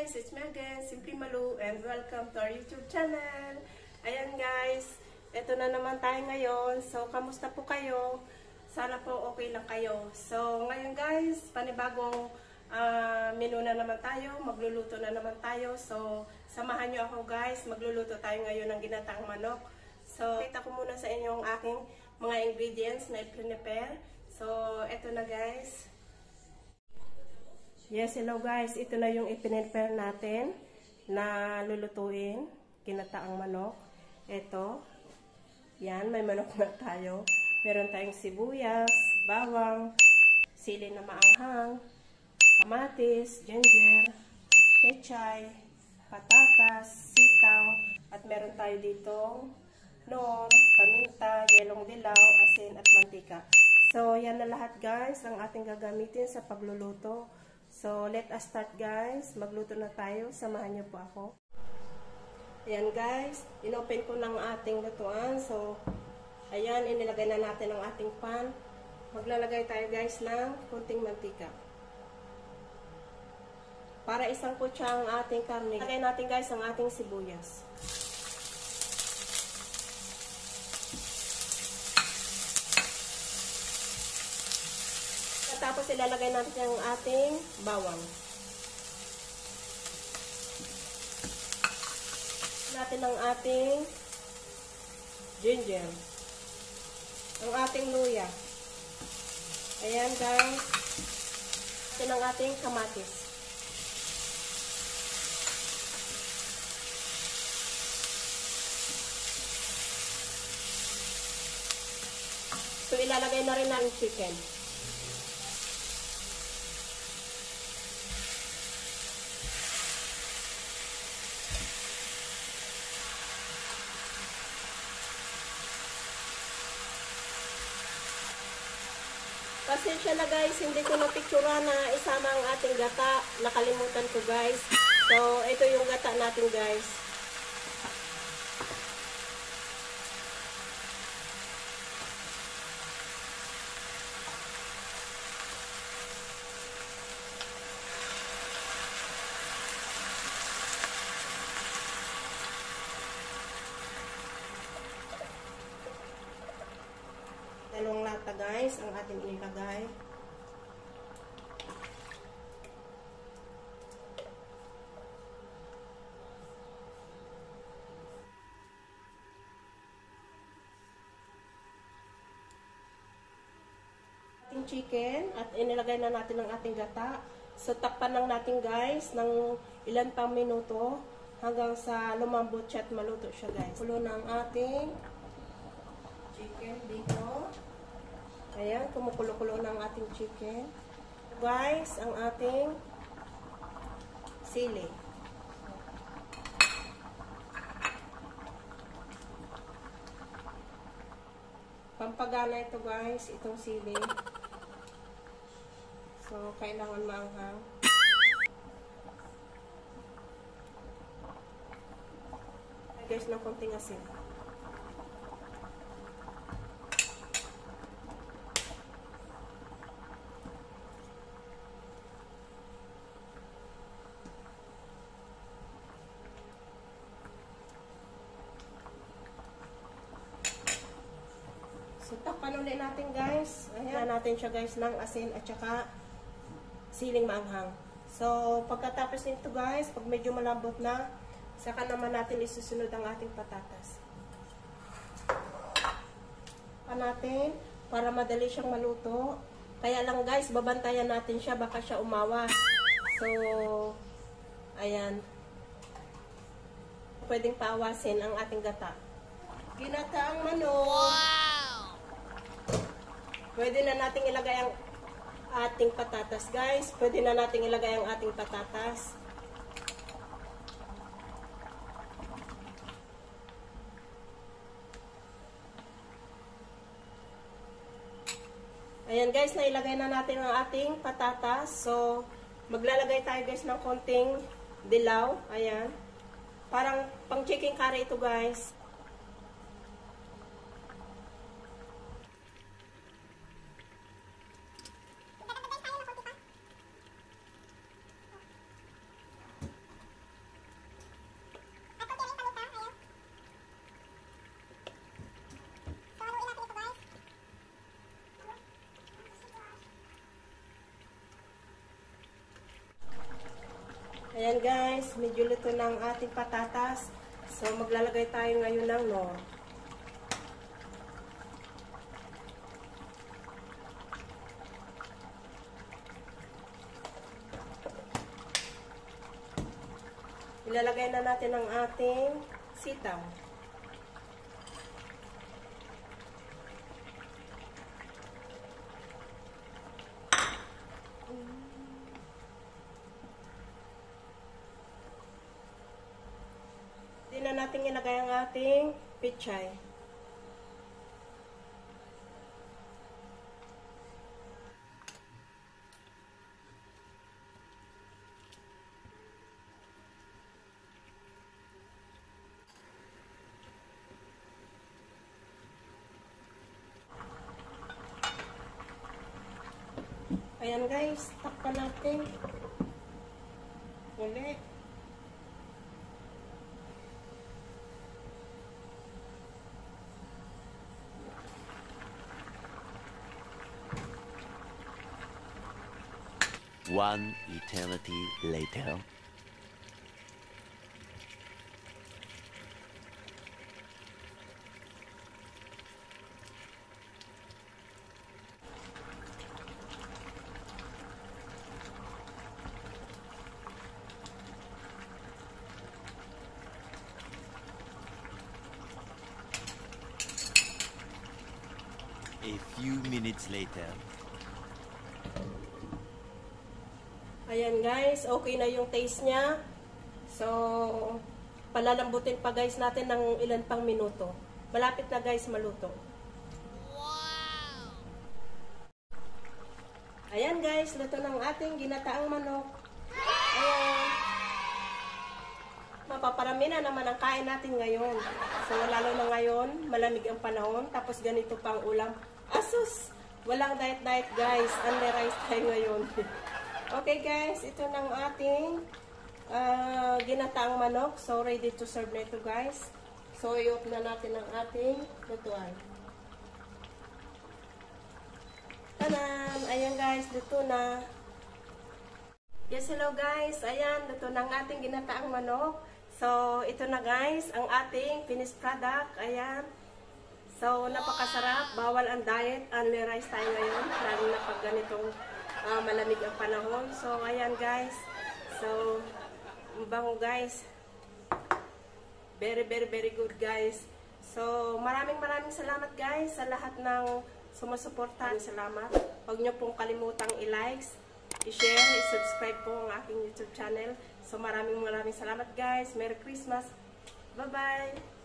guys, it's me again, Simply Malu, and welcome to our YouTube channel. Ayan guys, eto na naman tayo ngayon. So, kamusta po kayo? Sana po okay lang kayo. So, ngayon guys, panibagong menu na naman tayo. Magluluto na naman tayo. So, samahan nyo ako guys. Magluluto tayo ngayon ng ginataang manok. So, kita ko muna sa inyo ang aking mga ingredients na i-prepare. So, eto na guys. Yes, hello guys. Ito na yung i-prepare natin na lulutuin. Ginataang manok. Ito. Yan, may manok na tayo. Meron tayong sibuyas, bawang, sili na maanghang, kamatis, ginger, pechay, patatas, sitaw, at meron tayo ditong nor, paminta, yelong dilaw, asin, at mantika. So, yan na lahat guys ang ating gagamitin sa pagluluto. So, let us start guys. Magluto na tayo. Samahan niyo po ako. Ayan guys. Inopen ko ng ating lutuan. So, ayan. Inilagay na natin ang ating pan. Maglalagay tayo guys ng kunting mantika. Para isang kutsa ang ating karne. Lagay natin guys ang ating sibuyas. Tapos ilalagay natin ang ating bawang. Natin ang ating ginger. Ang ating luya. Ayan guys. Natin ang ating kamatis. So ilalagay na rin ang chicken. Pasensya na guys, hindi ko na-pictura na isama ang ating gata. Nakalimutan ko guys. So, ito yung gata natin guys. Dalawang lata guys ang ating ilagay. Ating chicken at inilagay na natin ang ating gata. So takpan lang natin guys ng ilan pang minuto hanggang sa lumambot siya at maluto siya guys. Kulo na ang ating chicken dito. Ayan, kumukulo-kulo na ang ating chicken. Guys, ang ating sili. Pampagana ito guys, itong sili. So, kailangan maanghang. Guys, ng konting asin. So, takpan ulit natin guys. Ayan natin siya guys ng asin at saka siling maanghang. So, pagkatapos nito guys, pag medyo malambot na, saka naman natin isusunod ang ating patatas. Pa natin para madali siyang maluto. Kaya lang guys, babantayan natin siya, baka siya umawas. So, ayan. Pwedeng paawasin ang ating gata. Ginataang manok. Wow! Pwede na nating ilagay ang ating patatas, guys. Pwede na nating ilagay ang ating patatas. Ayan, guys. Nailagay na natin ang ating patatas. So, maglalagay tayo, guys, ng konting dilaw. Ayan. Parang pang chicken curry ito, guys. Ayan guys, medyo luto ng ating patatas. So maglalagay tayo ngayon ng nor. Ilalagay na natin ang ating sitaw. Hindi na natin ilagay ang ating pichay. Ayan guys, takpan natin. Ulit. One eternity later. A few minutes later. Ayan guys, okay na yung taste niya. So, palalambutin pa guys natin ng ilan pang minuto. Malapit na guys maluto. Wow! Ayan guys, luto ng ating ginataang manok. Ayan. Mapaparami na naman ang kain natin ngayon. So, lalo na ngayon, malamig ang panahon. Tapos ganito pang ulam. Asus! Walang diet-diet guys. Only rice tayo ngayon. Okay guys, ito ng ating ginataang manok. So, ready to serve na ito guys. So, i-off na natin ang ating lutuan. Tanan! Ayan guys, luto na. Yes, hello guys. Ayan, luto na ang ating ginataang manok. So, ito na guys, ang ating finished product. Ayan. So, napakasarap. Bawal ang diet. Only rice tayo ngayon. Lalo na pag ganitong malamig ang panahon. So, ayan guys. So, bango guys. Very, very, very good guys. So, maraming salamat guys sa lahat ng sumusuporta. Salamat. Huwag nyo pong kalimutang i-likes, i-share, i-subscribe po ang aking YouTube channel. So, maraming salamat guys. Merry Christmas. Bye-bye.